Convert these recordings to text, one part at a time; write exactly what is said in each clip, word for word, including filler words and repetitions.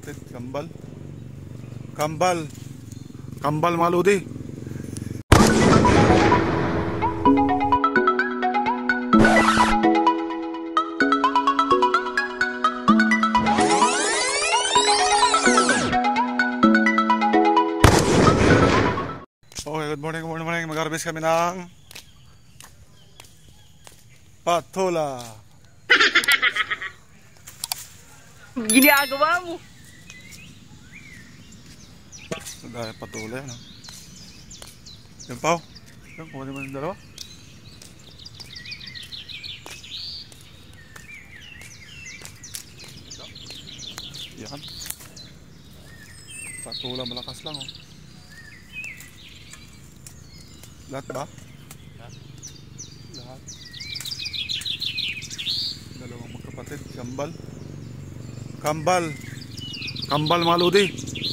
kapatid, kambal. Kambal. Kambal mga lodi. Okay, good morning, good morning, morning. Mag-harvest kami ng patola. Ginagawa mo. Dahil patola yan, no? Yan, Pao. Yan, kumanin mo yung dalawa. Yan. Patola, malakas lang, oh. Lahat ba? Lahat. Lahat. Dalawang magkapatid. Kambal. Kambal. Kambal mga lodi.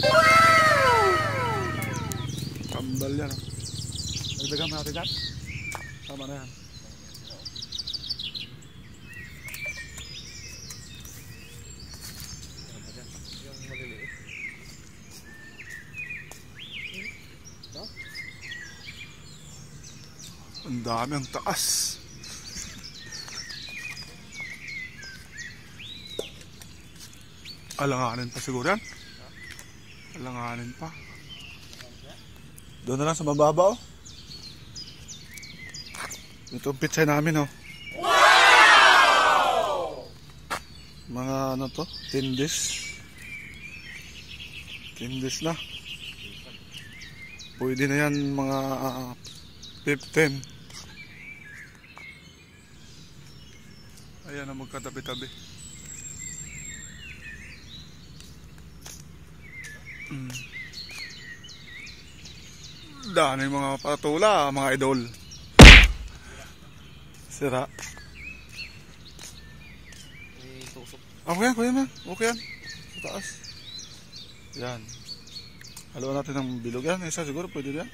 Kambal yan. Nagdagan natin yan. Tama na yan. Yung maliliit. Ang dami, ang taas. Alanganin pa siguro yan. Alanganin pa. Doon na lang sa mababa, oh. Ito ang pitsay namin, oh. Wow! Mga ano to? Tindis. Tindis na. Pwede na yan mga uh, fifteen. Ayan na magkatabi-tabi. Hmm. Dami mga patola, mga idol. Sira. Okay yan, kuya man. Okay yan. Sa taas. Yan. Haluan natin ng bilog yan. Isa siguro pwede yan.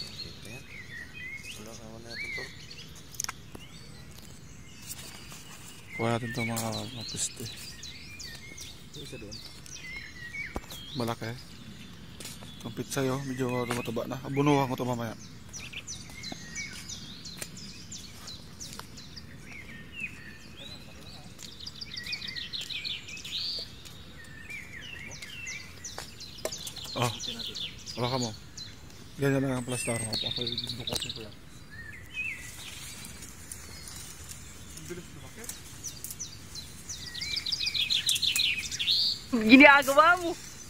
Kuha natin ito mga, mga piste. Isa doon. Malaki. Ang pizza yun, medyo mataba na. Bunuhan ko ito mamaya. Oh, wala ka mo. Ganyan na ang plastar. Ako yung bukotin ko yan. Bilis na bakit? Ginagawa mo.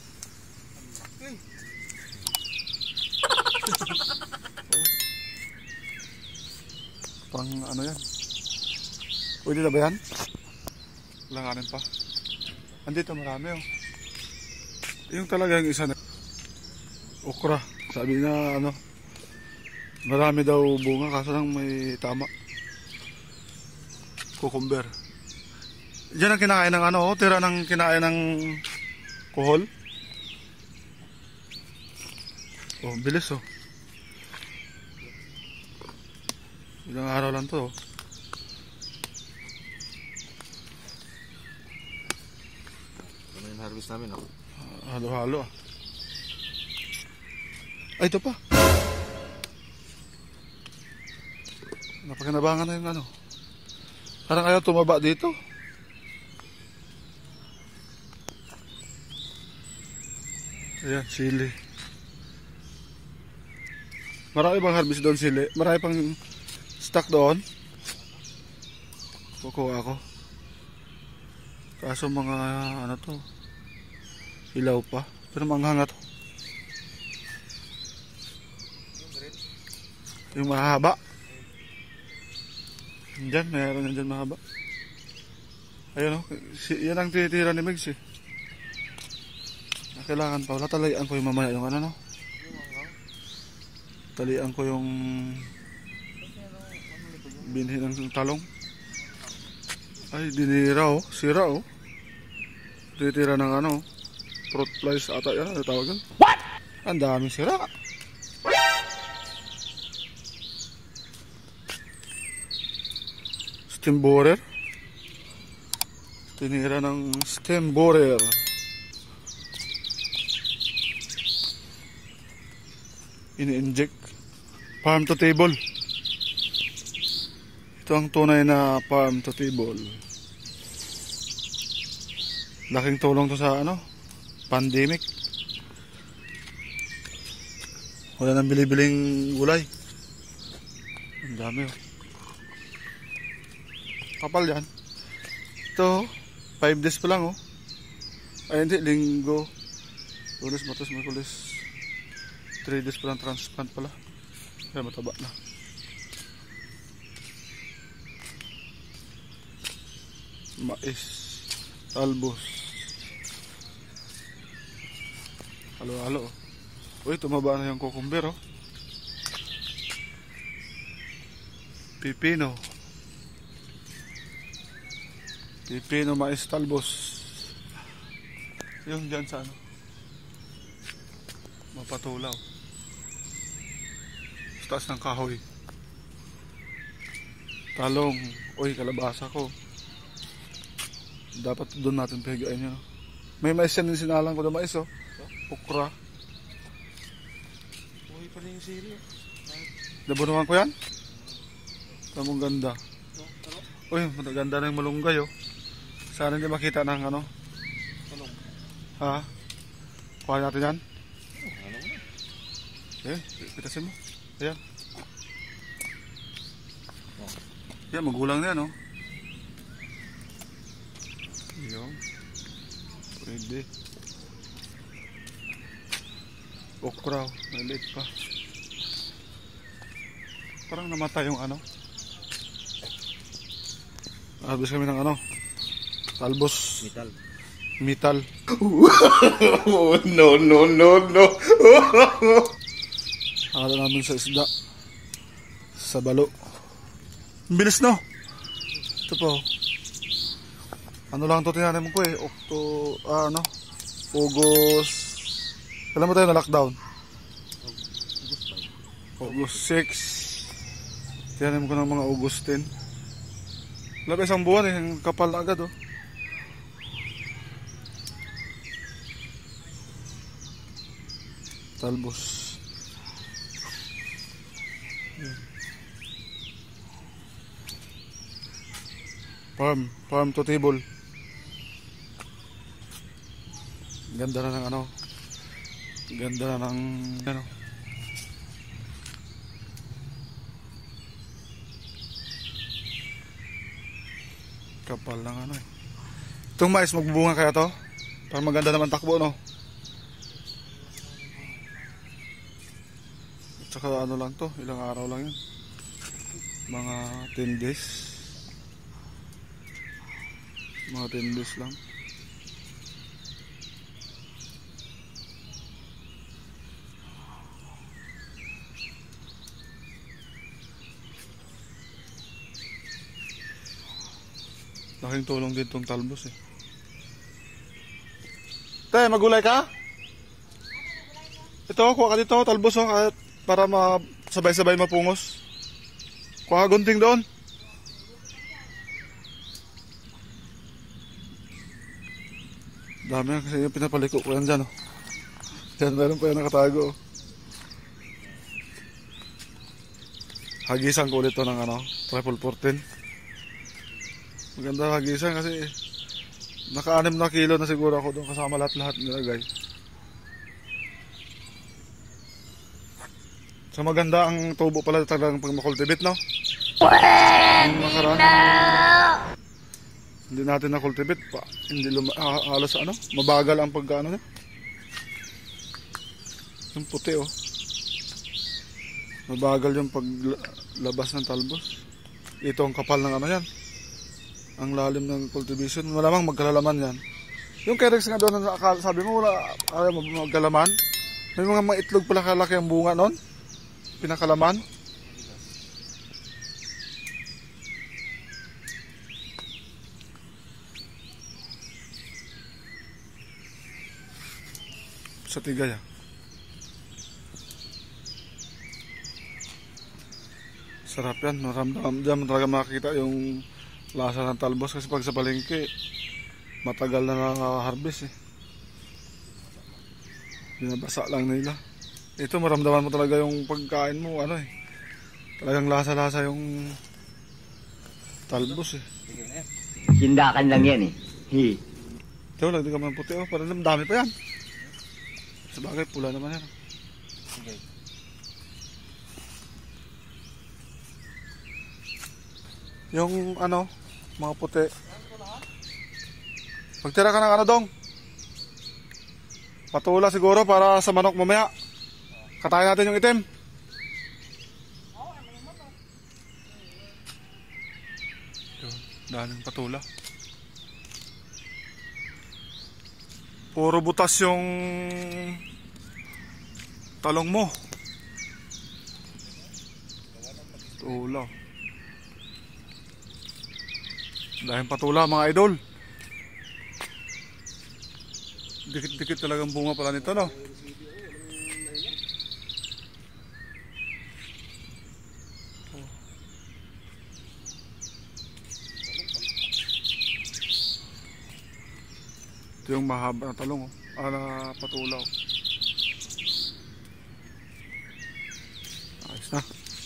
Pang ano yan? Pwede na ba yan? Langanin pa. Andito marami, oh. Yung talaga yung isa na okra. Sabi na ano, marami daw bunga kaso lang may tama. Cucumber. Diyan ang kinakain ng ano, oh, tira ng kinain ng kuhol. Oh, bilis, oh. Ilang araw lang to, oh. Ano yung harvest namin, oh? Halo-halo, ah. Ay, ito pa. Napakinabangan na yung ano. Parang ayaw tumaba dito. Ayan, sili. Marami bang harvest doon sili? Marami pang stock doon. Kukuha ako. Kaso mga ano to, ilaw pa. Pero manghanga to. Yung mahaba. Diyan, mayroon yan dyan mahaba. Ayun, oh. Yan ang titira ni Migs, eh. Kailangan pa. Wala, talian ko yung mamaya yung ano, no? Talian ko yung binhi ng talong. Ay, dinira, oh. Sira, oh. Titira ng ano, fruit flies ata yan. Ano tawag yan? What? Ang daming sira. Stem borer. Tinira ng stem borer. ini-inject. Farm to table. Ito ang tunay na farm to table. Laking tulong to sa ano, pandemic. Wala nang bili-biling gulay. Ang dami oh. Kapal yan. Ito, five days pa lang oh. Ay hindi, linggo. Lunes, Martes, Miyerkules. three days pa lang transplant pala. Kaya mataba na. Mais, talbos. Halo-halo. Uy, tumaba na yung cucumber oh. Pipino. Pipino, mais, talbos. Yung dyan sa ano, mapatulaw. Sa taas ng kahoy. Talong. Uy, kalabasa ko. Dapat doon natin pihigain yun. May mais yan din sinalang ko na mais oh. Okra. Uy, pala yung sili. Nabunuhan ko yan? Tamong ganda. Uy, maganda na yung malunggay oh. Sana hindi makita ng ano. Ha? Kuha natin yan? Ano mo na? Eh, pitasin mo. Ayan. Yan, magulang na yan oh. Ayan. Pwede. Okra, maliit pa. Parang namatay yung ano. Habis kami ng ano. Talbos. Metal. Metal. Oh, no, no, no, no. Akala namin sa isda. Sa balo. Bilis no? Ito po. Ano lang ito tinanim ko eh. Okto, ah, ano? August. Kailan mo tayo na lockdown? August six. Tinanim ko ng mga August ten. Wala pa isang buwan eh. Kapal na agad oh. Talbos. Farm, farm to table. Ganda na ng ano. Ganda na ng ano. Kapal lang ano eh. Itong mais magbubunga kaya to? Para maganda naman takbo no. Tsaka ano lang to, ilang araw lang yun. Mga ten days. Mga ten days lang. Laking tulong din tong talbos eh. Te, magulay ka? Ito, kuha ka dito, talbos oh, kahit para masabay-sabay mapungos. Kuha gunting doon. Dami kasi yung pinapaliko ko yan dyan oh. Dyan meron pa yung nakatago oh. Hagisan ko ulit to ng ano, triple fourteen. Maganda hagisan kasi naka-anim na kilo na siguro ako doon kasama lahat-lahat nilagay. So maganda ang tubo pala talagang pag makultivate no? Ang makaraan. Hindi natin na-cultivate pa. Hindi luma, ah, halos ano, mabagal ang pagkaano niya. Yung puti oh. Mabagal yung paglabas ng talbos. Ito ang kapal ng ano yan. Ang lalim ng cultivation. Malamang magkalalaman yan. Yung Carex nga doon, sabi mo wala ay, magkalaman. May mga mga itlog pala kalaki ang bunga noon. Pinakalaman. Sa tigay ah. Sarap yan. Maramdam dyan talaga makikita yung lasa ng talbos kasi pag sa palengke matagal na naka-harvest eh. Binabasa lang nila. Ito maramdaman mo talaga yung pagkain mo, ano eh. Talagang lasa-lasa yung talbos eh. Sindakan lang yan eh. Hi. Ito, lagdi ka man puti oh, parang dami pa yan. Sabagay, pula naman yan. Sige. Yung ano, mga puti. Pagtira ka ng ano dong. Patula siguro para sa manok mamaya. Katayin natin yung itim. Yun, daming patula. Puro butas yung talong mo. Patula. Dahil patula mga idol. Dikit-dikit talagang bunga pala nito, no? Ito yung mahaba na talong, oh. Ah, na patula, oh. Ayos na.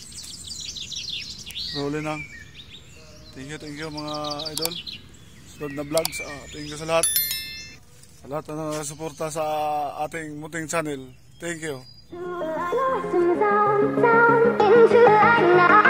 Rolling lang. Thank you, thank you mga idol. Sunod na vlogs. Ah, thank you sa lahat. Sa lahat na nasuporta sa ating munting channel. Thank you.